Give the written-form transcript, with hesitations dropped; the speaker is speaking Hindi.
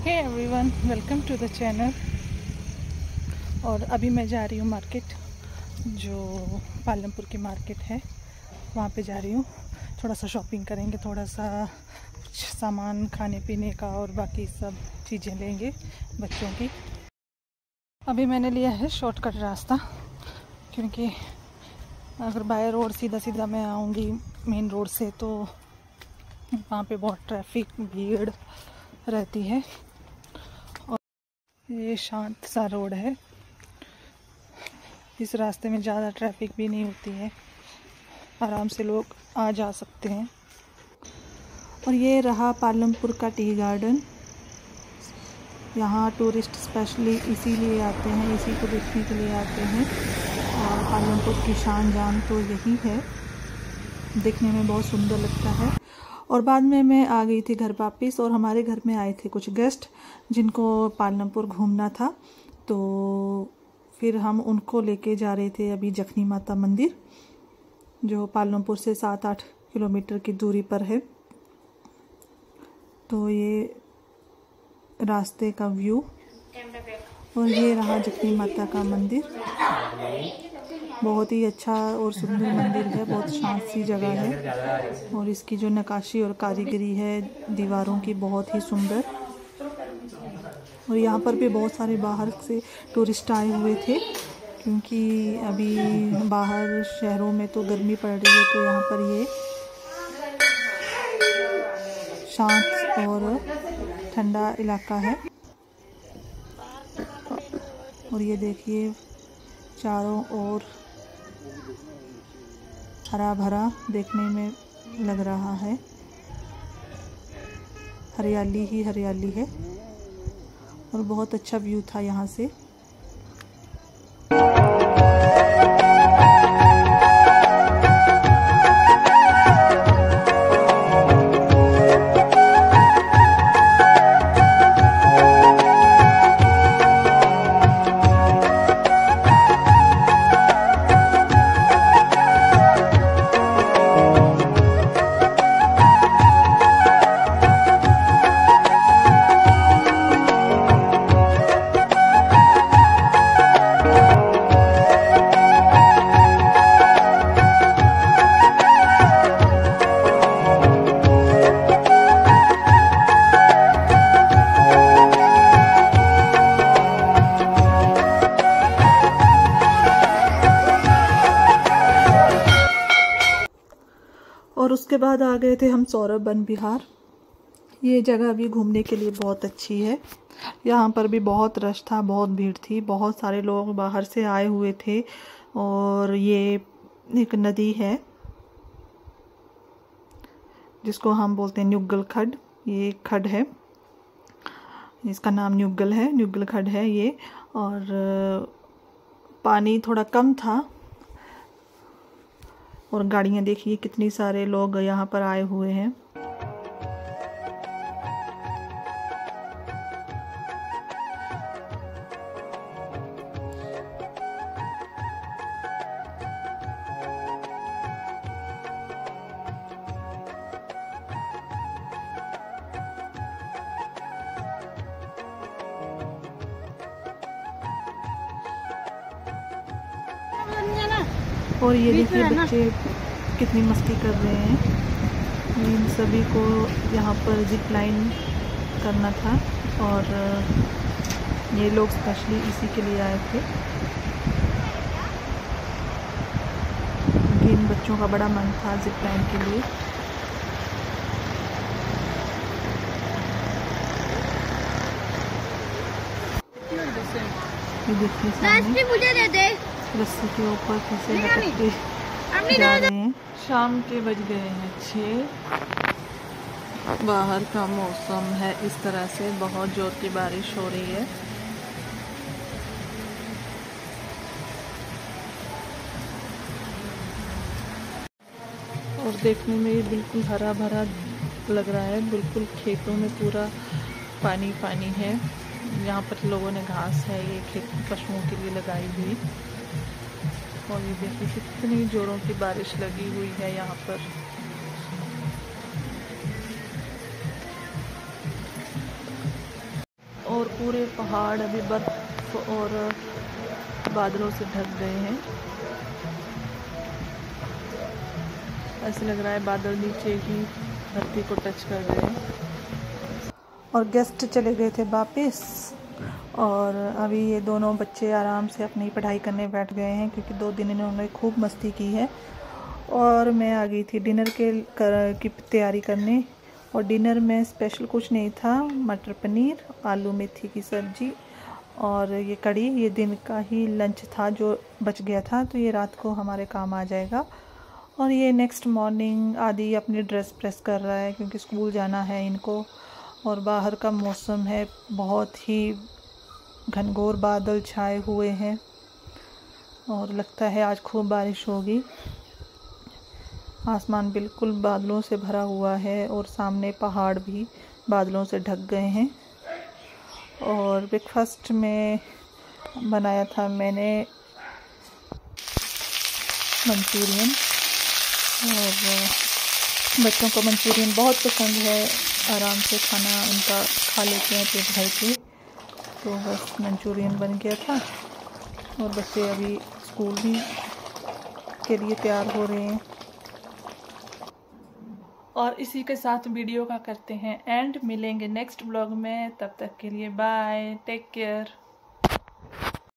Hey everyone, welcome to the channel. और अभी मैं जा रही हूँ मार्केट, जो पालमपुर की मार्केट है, वहाँ पे जा रही हूँ। थोड़ा सा शॉपिंग करेंगे, थोड़ा सा कुछ सामान खाने पीने का और बाकी सब चीज़ें लेंगे बच्चों की। अभी मैंने लिया है शॉर्टकट रास्ता, क्योंकि अगर बाय रोड सीधा सीधा मैं आऊँगी मेन रोड से तो वहाँ पे बहुत ट्रैफिक भीड़ रहती है। और ये शांत सा रोड है, इस रास्ते में ज़्यादा ट्रैफिक भी नहीं होती है, आराम से लोग आ जा सकते हैं। और ये रहा पालमपुर का टी गार्डन। यहाँ टूरिस्ट स्पेशली इसीलिए आते हैं, इसी को देखने के लिए आते हैं। और पालमपुर की शान जान तो यही है, देखने में बहुत सुंदर लगता है। और बाद में मैं आ गई थी घर वापस, और हमारे घर में आए थे कुछ गेस्ट जिनको पालमपुर घूमना था, तो फिर हम उनको लेके जा रहे थे अभी जखनी माता मंदिर, जो पालमपुर से 7-8 किलोमीटर की दूरी पर है। तो ये रास्ते का व्यू, और ये रहा जखनी माता का मंदिर। बहुत ही अच्छा और सुंदर मंदिर है, बहुत शांत सी जगह है, और इसकी जो नक्काशी और कारीगरी है दीवारों की बहुत ही सुंदर। और यहाँ पर भी बहुत सारे बाहर से टूरिस्ट आए हुए थे, क्योंकि अभी बाहर शहरों में तो गर्मी पड़ रही है, तो यहाँ पर ये शांत और ठंडा इलाका है। और ये देखिए चारों ओर हरा भरा देखने में लग रहा है, हरियाली ही हरियाली है, और बहुत अच्छा व्यू था यहाँ से। और उसके बाद आ गए थे हम सौरभ वन विहार। ये जगह भी घूमने के लिए बहुत अच्छी है। यहाँ पर भी बहुत रश था, बहुत भीड़ थी, बहुत सारे लोग बाहर से आए हुए थे। और ये एक नदी है जिसको हम बोलते हैं न्युगल खड्ड। ये एक खड्ड है, इसका नाम न्युगल है, न्युगल खड्ड है ये। और पानी थोड़ा कम था, और गाड़ियाँ देखिए कितनी सारे लोग यहाँ पर आए हुए हैं। और ये देखिए बच्चे कितनी मस्ती कर रहे हैं। इन सभी को यहाँ पर जिप लाइन करना था, और ये लोग स्पेशली इसी के लिए आए थे, क्योंकि इन बच्चों का बड़ा मन था जिप लाइन के लिए। ये देखिए सामने मुझे दे दे। रस्सी के ऊपर कैसे लटकते जा रहे हैं। शाम के बज गए हैं 6। बाहर का मौसम है इस तरह से, बहुत जोर की बारिश हो रही है। और देखने में ये बिल्कुल हरा भरा लग रहा है, बिल्कुल खेतों में पूरा पानी पानी है। यहाँ पर लोगों ने घास है ये खेत पशुओं के लिए लगाई हुई। और ये देखिए कितनी जोरों की बारिश लगी हुई है यहाँ पर। पूरे पहाड़ अभी बर्फ और बादलों से ढक गए हैं। ऐसे लग रहा है बादल नीचे की धरती को टच कर रहे हैं। और गेस्ट चले गए थे वापस, और अभी ये दोनों बच्चे आराम से अपनी पढ़ाई करने बैठ गए हैं, क्योंकि 2 दिन इन्होंने खूब मस्ती की है। और मैं आ गई थी डिनर की तैयारी करने। और डिनर में स्पेशल कुछ नहीं था, मटर पनीर, आलू मेथी की सब्ज़ी और ये कढ़ी। ये दिन का ही लंच था जो बच गया था, तो ये रात को हमारे काम आ जाएगा। और ये नेक्स्ट मॉर्निंग आदि अपनी ड्रेस प्रेस कर रहा है, क्योंकि स्कूल जाना है इनको। और बाहर का मौसम है बहुत ही घनघोर, बादल छाए हुए हैं और लगता है आज खूब बारिश होगी। आसमान बिल्कुल बादलों से भरा हुआ है और सामने पहाड़ भी बादलों से ढक गए हैं। और ब्रेकफास्ट में बनाया था मैंने मंचूरियन, और बच्चों को मंचूरियन बहुत पसंद है, आराम से खाना उनका खा लेते हैं पेट भर के। तो बस मंचूरियन बन गया था और बच्चे अभी स्कूल भी के लिए तैयार हो रहे हैं। और इसी के साथ वीडियो का करते हैं एंड। मिलेंगे नेक्स्ट ब्लॉग में, तब तक के लिए बाय, टेक केयर।